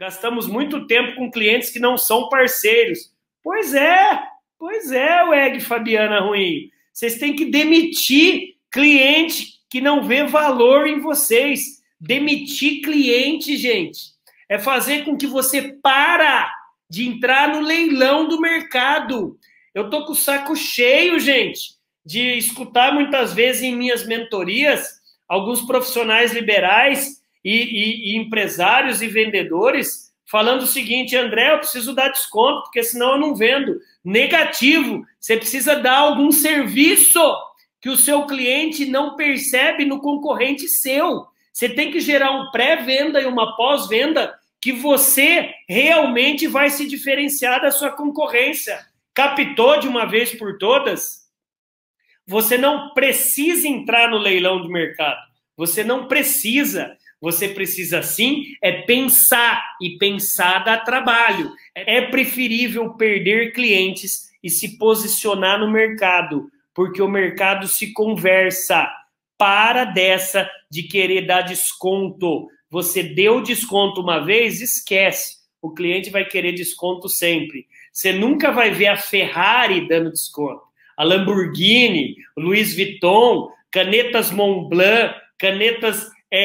Gastamos muito tempo com clientes que não são parceiros. Pois é, Weg Fabiana Ruim. Vocês têm que demitir cliente que não vê valor em vocês. Demitir cliente, gente, é fazer com que você para de entrar no leilão do mercado. Eu tô com o saco cheio, gente, de escutar muitas vezes em minhas mentorias alguns profissionais liberais e empresários e vendedores falando o seguinte: André, eu preciso dar desconto, porque senão eu não vendo. Negativo, você precisa dar algum serviço que o seu cliente não percebe no concorrente seu. Você tem que gerar um pré-venda e uma pós-venda que você realmente vai se diferenciar da sua concorrência. Captou de uma vez por todas? Você não precisa entrar no leilão do mercado. Você não precisa. Você precisa sim pensar, e pensar dá trabalho. É preferível perder clientes e se posicionar no mercado, porque o mercado se conversa. Para dessa de querer dar desconto. Você deu desconto uma vez, esquece. O cliente vai querer desconto sempre. Você nunca vai ver a Ferrari dando desconto, a Lamborghini, o Louis Vuitton, canetas Montblanc, canetas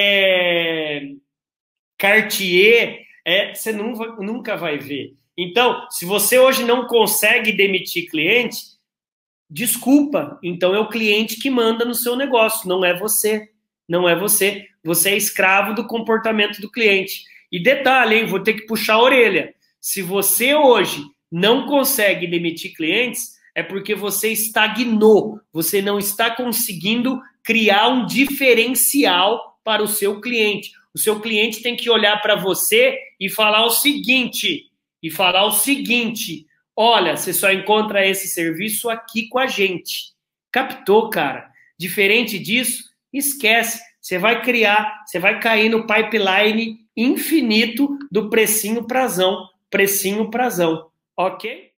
Cartier, você nunca vai ver. Então, se você hoje não consegue demitir cliente, desculpa, então é o cliente que manda no seu negócio, não é você. Não é você. Você é escravo do comportamento do cliente. E detalhe, hein, vou ter que puxar a orelha. Se você hoje não consegue demitir clientes, é porque você estagnou. Você não está conseguindo criar um diferencial para o seu cliente. O seu cliente tem que olhar para você e falar o seguinte, olha, você só encontra esse serviço aqui com a gente. Captou, cara? Diferente disso, esquece. Você vai cair no pipeline infinito do precinho prazão, ok?